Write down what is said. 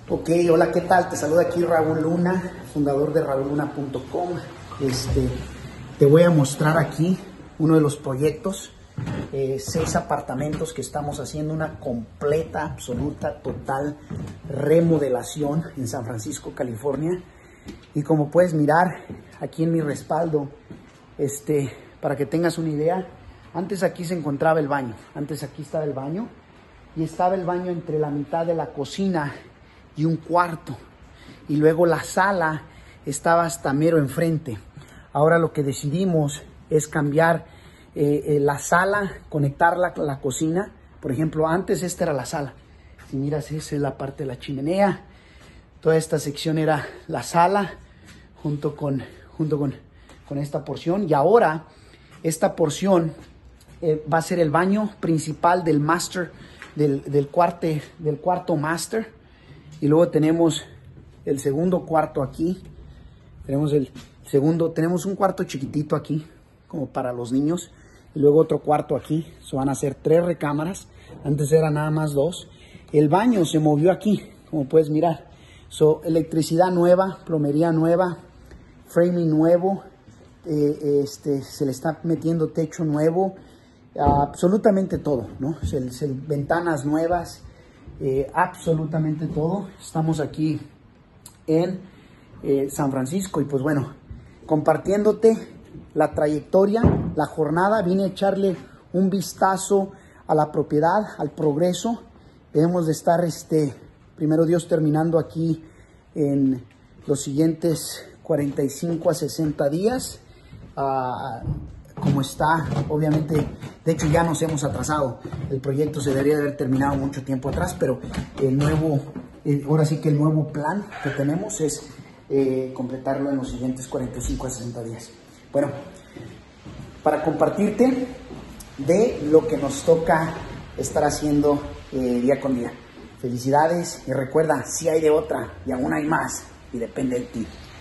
Ok, hola, ¿qué tal? Te saluda aquí Raúl Luna, fundador de raulluna.com. Te voy a mostrar aquí uno de los proyectos, 6 apartamentos que estamos haciendo, una completa, absoluta, total remodelación en San Francisco, California. Y como puedes mirar aquí en mi respaldo, para que tengas una idea, antes aquí se encontraba el baño, antes aquí estaba el baño y estaba el baño entre la mitad de la cocina y un cuarto, y luego la sala estaba hasta mero enfrente. Ahora lo que decidimos es cambiar la sala, conectarla a la cocina. Por ejemplo, antes esta era la sala, si miras, esa es la parte de la chimenea, toda esta sección era la sala junto con esta porción, y ahora esta porción va a ser el baño principal del master, del cuarto master. Y luego tenemos el segundo cuarto aquí. Tenemos un cuarto chiquitito aquí, como para los niños. Y luego otro cuarto aquí. Van a ser 3 recámaras. Antes era nada más 2. El baño se movió aquí, como puedes mirar. Electricidad nueva, plomería nueva, framing nuevo. Se le está metiendo techo nuevo. Absolutamente todo, ¿no? Ventanas nuevas. Absolutamente todo. Estamos aquí en San Francisco y pues bueno, compartiéndote la trayectoria, la jornada. Vine a echarle un vistazo a la propiedad, al progreso. Debemos de estar, primero Dios, terminando aquí en los siguientes 45 a 60 días. Como está, obviamente, de hecho ya nos hemos atrasado. El proyecto se debería de haber terminado mucho tiempo atrás, pero ahora sí que el nuevo plan que tenemos es completarlo en los siguientes 45 a 60 días. Bueno, para compartirte de lo que nos toca estar haciendo día con día. Felicidades y recuerda, si hay de otra y aún hay más y depende de ti.